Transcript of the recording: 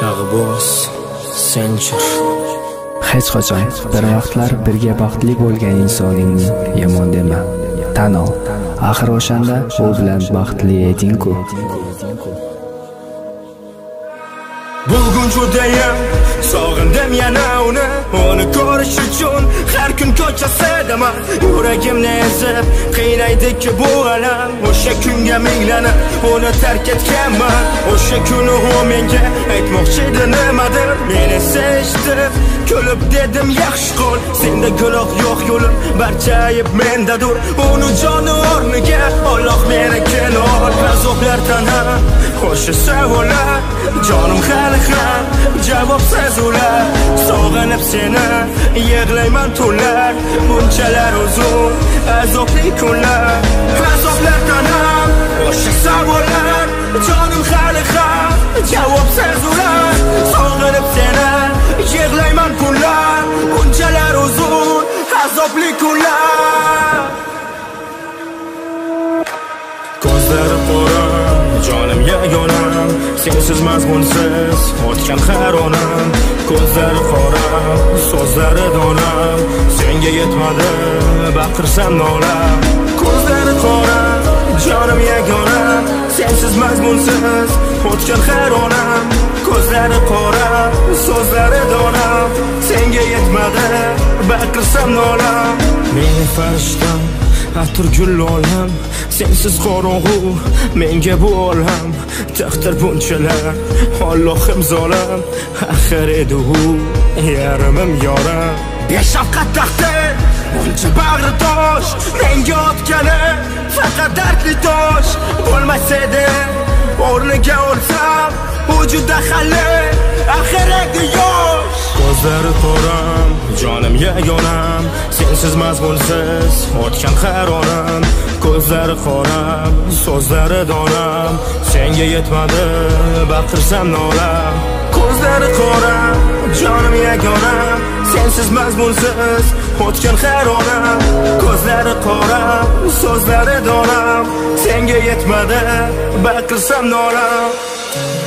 Shag'boz Senchur. Hech qachon bir vaqtlar birga baxtli bo'lgan insoningni yomon dema. Tan ol, axir o'shanda u bilan baxtli eding-ku. Bugun judayam sog'indim yana uni ko'rish uchun har kun ko'chasidaman. Yuragimni ezib qiynaydi-ku bu alam. O'sha kunga minglanib uni tark etganman. O'sha kuni u menga aytmoqchi edi nimadir. Meni sevishtirib kulib dedim yaxshi qol. Senda gunoh yo'q yo'lim, barcha ayb mendadir. Uni joni o'rniga Alloh meni kenor. Azoblardan ham o'sha savollar jonim hali ham javobsiz ular. Sog'inib seni yig'layman tunlar. Bunchalar uzun azobli kunlar. Azoblardan ham o'sha savollar jonim hali ham javobsiz ular. Sog'inib seni yig'layman kunlar. Bunchalar uzun azobli kunlar. Ko'zlari qora jonim yagonam, sensiz mazmunsiz o'tgan har onam. Ko'zlari qora, so'zlari donam, senga yetmadi baqirsam nolam. Ko'zlari qora jonim yagonam, sensiz mazmunsiz o'tgan har onam. Ko'zlari qora, so'zlari donam, senga yetmadi baqirsam nolam. Meni farishtam atir gul olam, sensiz qorong'u menga bu olam. Taqdir bunchalar Allohim zolim, axir edi u yarimim yoram. Beshafqat taqdir buncha bag'ri tosh, menga otgani faqat dardli tosh. Bo'lmasa edi o'rniga o'lsam, u juda hali axir edi yosh. Ko'zlari qoram jonim yagonam, sensiz mazmunsiz o'tgan har onam. Ko'zlari qoram, so'zlari donam, senga yetmadi baqirsam nolam. Ko'zlari qoram jonim yagonam, sensiz mazmunsiz o'tgan har onam. Ko'zlari qoram, so'zlari donam, senga yetmadi baqirsam nolam.